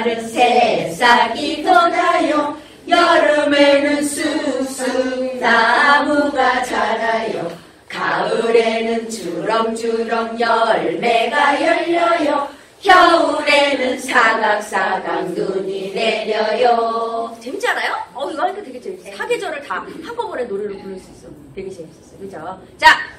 가을은 새싹이 돋아요. 여름에는 쑥쑥 나무가 자라요. 가을에는 주렁주렁 열매가 열려요. 겨울에는 사각사각 눈이 내려요. 재밌지 않아요? 이거 하니까 되게 재밌어. 사계절을 다 한꺼번에 노래로 부를 수 있어. 되게 재밌었어. 그죠? 자,